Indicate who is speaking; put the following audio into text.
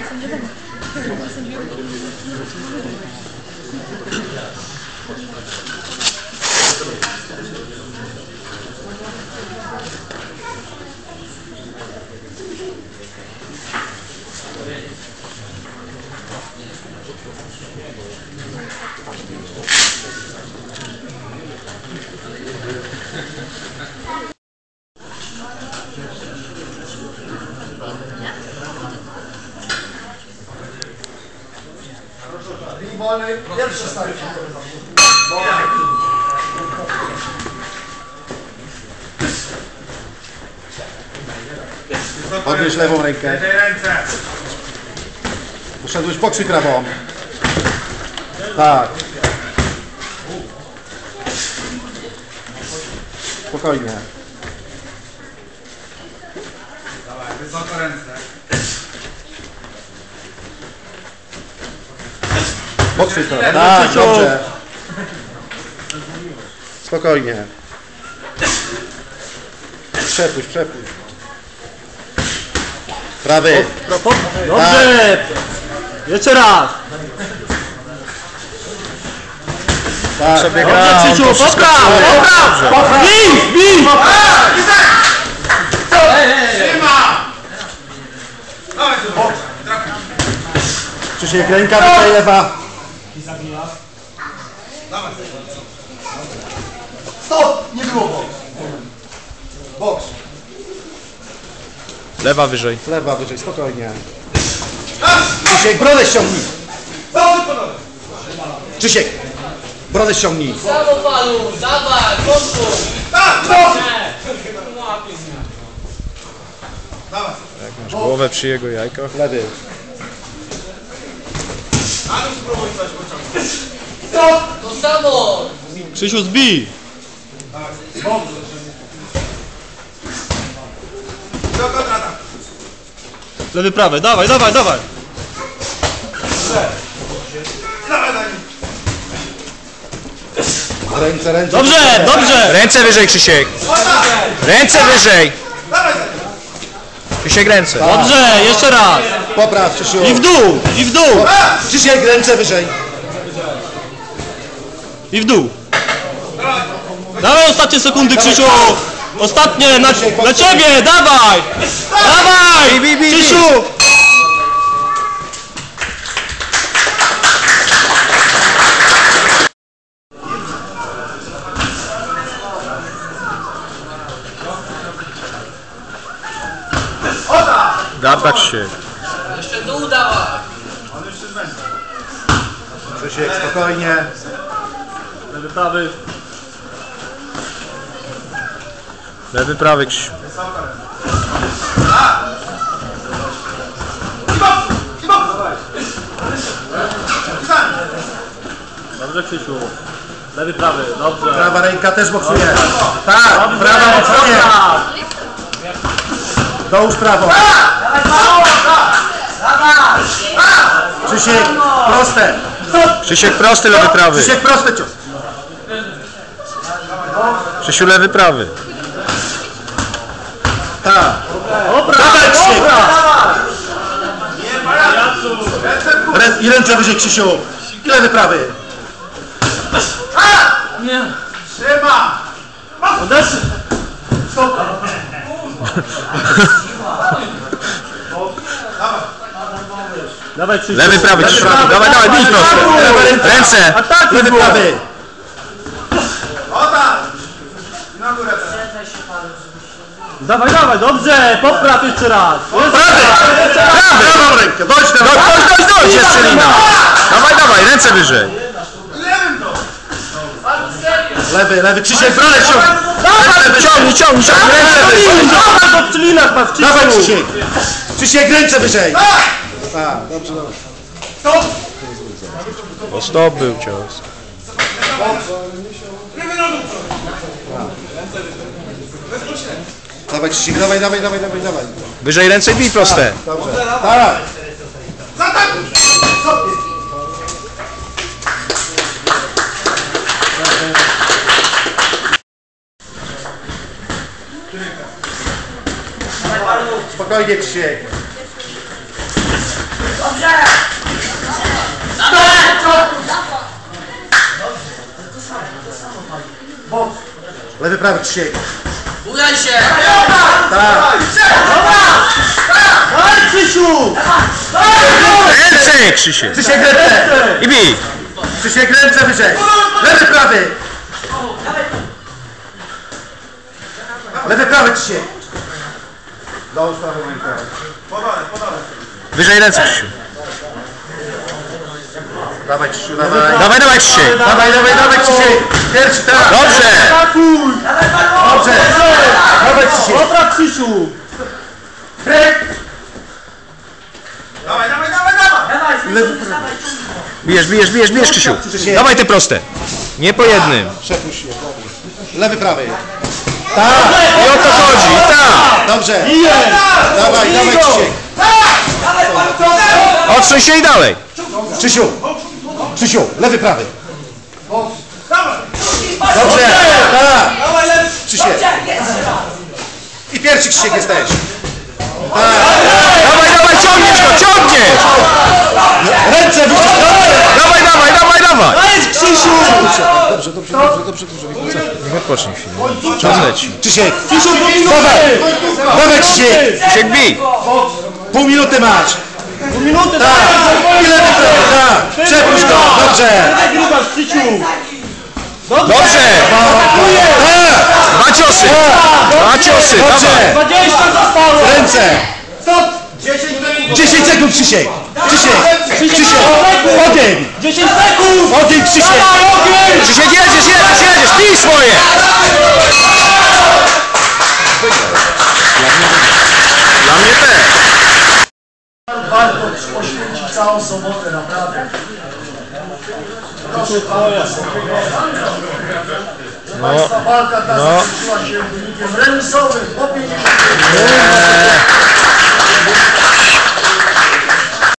Speaker 1: Pierwszy stary.
Speaker 2: Podnieś lewą rękę. Poszedłeś pokrzyk prawą. Tak. Spokojnie.
Speaker 1: Dawaj, wysoko ręce.
Speaker 2: Pokrzyk prawą. Tak, dobrze. Spokojnie. Przepuść. Prawy.
Speaker 3: Dobrze! Jeszcze raz!
Speaker 2: Tak.
Speaker 3: Dobrze, Krzysiu, popraw! Bij!
Speaker 2: Krzysiek, ręka tutaj lewa.
Speaker 1: Stop! Nie było boks. Boks.
Speaker 4: Lewa wyżej.
Speaker 2: Lewa wyżej, spokojnie. Krzysiek, brodę ściągnij. Krzysiek, brodę ściągnij.
Speaker 5: Samo panu, dawaj, końcu!
Speaker 4: Jak masz głowę przy jego jajkach.
Speaker 2: Lewy.
Speaker 5: To samo!
Speaker 3: Krzysiu, zbij! Lewy, prawy, dawaj!
Speaker 2: Ręce.
Speaker 3: Dobrze!
Speaker 4: Ręce wyżej, Krzysiek. Ręce wyżej. Krzysiek, ręce.
Speaker 3: Dobrze, jeszcze raz!
Speaker 2: Popraw, Krzysiu.
Speaker 3: I w dół!
Speaker 2: Krzysiek, ręce wyżej.
Speaker 3: I w dół! Dawaj ostatnie sekundy, Krzysiu! Ostatnie, na ciebie, dawaj! Dawaj!
Speaker 4: Bij.
Speaker 3: Krzysiu!
Speaker 4: Dawać się.
Speaker 5: Jeszcze dół dawaj!
Speaker 2: Krzysiek, spokojnie.
Speaker 3: Lewy, prawy.
Speaker 4: Lewy, prawy, Krzysiu.
Speaker 3: Dobrze, Krzysiu. Lewy, prawy, dobrze.
Speaker 2: Prawa ręka też boksuje. Tak, prawa boksuje. Dołóż prawą. Krzysiek, proste.
Speaker 4: Krzysiek, prosty, lewy, prawy.
Speaker 2: Krzysiek, proste cios.
Speaker 4: Krzysiu, lewy, prawy.
Speaker 2: Tak. Dawaj, Krzysiek. I ręce wyżej, Krzysiu. I lewy, prawy.
Speaker 3: Nie.
Speaker 1: Trzyma!
Speaker 3: Odeszły. Dawaj, Krzysiu.
Speaker 4: Lewy, prawy, Krzysiu. Dawaj, bij prosto. Ręce.
Speaker 2: Lewy, prawy.
Speaker 1: Na górę teraz.
Speaker 3: Dawaj, dobrze, popraw jeszcze raz.
Speaker 2: Prawą rękę. Dojdź na
Speaker 4: Dojdź, jeszcze lina. Dawaj, ręce wyżej.
Speaker 1: Lewym to!
Speaker 2: lewy, Krzysiek, brodę ściągnij.
Speaker 4: Ciągnij, ręce wyżej.
Speaker 2: Dawaj, Krzysiek. Krzysiek, ręce wyżej. Tak, dobrze.
Speaker 4: O, stop był cios.
Speaker 2: Dawaj, Krzysiek, dawaj.
Speaker 4: Wyżej ręce i bij proste.
Speaker 2: Dobrze. Tak.
Speaker 1: Zaatakuj!
Speaker 2: Spokojnie, Krzysiek. Lewy, prawy, Krzysiek.
Speaker 5: Bujaj się!
Speaker 2: Tak.
Speaker 3: Daj, Krzysiu!
Speaker 4: Ręce, Krzysiek.
Speaker 2: Krzysiek, ręce.
Speaker 4: I bij.
Speaker 2: Krzysiek, ręce wyżej. Lewy, prawy. Lewy, prawy, Krzysiek. Dołóż prawą rękę.
Speaker 1: Podaj.
Speaker 4: Wyżej ręce, Krzysiu.
Speaker 2: Dawaj, Krzysiu, dawaj.
Speaker 4: Dawaj, Krzysiek.
Speaker 2: Dawaj, Krzysiek. Pierwszy, tak.
Speaker 4: Dobrze.
Speaker 3: Atakuj!
Speaker 2: Dobrze. Dawaj, Krzysiek.
Speaker 3: Dobra, Krzysiu!
Speaker 2: Krek.
Speaker 1: Dawaj.
Speaker 4: Bijesz, Krzysiu. Dawaj te proste. Nie po jednym.
Speaker 2: Przepuść się. Lewy, prawy.
Speaker 4: I o to chodzi, tak.
Speaker 2: Dobrze.
Speaker 3: Idę!
Speaker 2: Dawaj, Krzysiek.
Speaker 4: Odsuń się i dalej.
Speaker 2: Krzysiu, lewy, prawy. Dobrze. Tak. Krzysiek. I pierwszy, Krzysiek, jesteś.
Speaker 4: Dawaj, ciągniesz go, ciągniesz.
Speaker 2: Ręce wyżej.
Speaker 4: Dawaj.
Speaker 3: Daj, Krzysiu!
Speaker 2: Dobrze.
Speaker 4: Niech odpocznie chwilę. Czas leci.
Speaker 2: Krzysiek.
Speaker 3: Krzysiu, do minuty!
Speaker 2: Dawaj, Krzysiek.
Speaker 4: Krzysiek, bij.
Speaker 2: Pół minuty masz.
Speaker 3: Do minuty!
Speaker 2: Tak. I lewy, prawy. Tak. Przepuść go. Dobrze.
Speaker 3: Wygrywasz, Krzysiu!
Speaker 4: Dobrze.
Speaker 2: Tak.
Speaker 4: Dwa ciosy, dawaj.
Speaker 3: 20 zostało!
Speaker 2: Ręce. 10 sekund, Krzysiek. Krzysiek. Ogień.
Speaker 3: 10 sekund!
Speaker 2: Ogień, Krzysiek.
Speaker 3: Dawaj, ogień!
Speaker 4: Krzysiek, jedziesz, bij swoje. Dla mnie też.
Speaker 6: Warto poświęcić całą sobotę, naprawdę. Proszę Państwa, walka ta zakończyła się wynikiem remisowym po 50.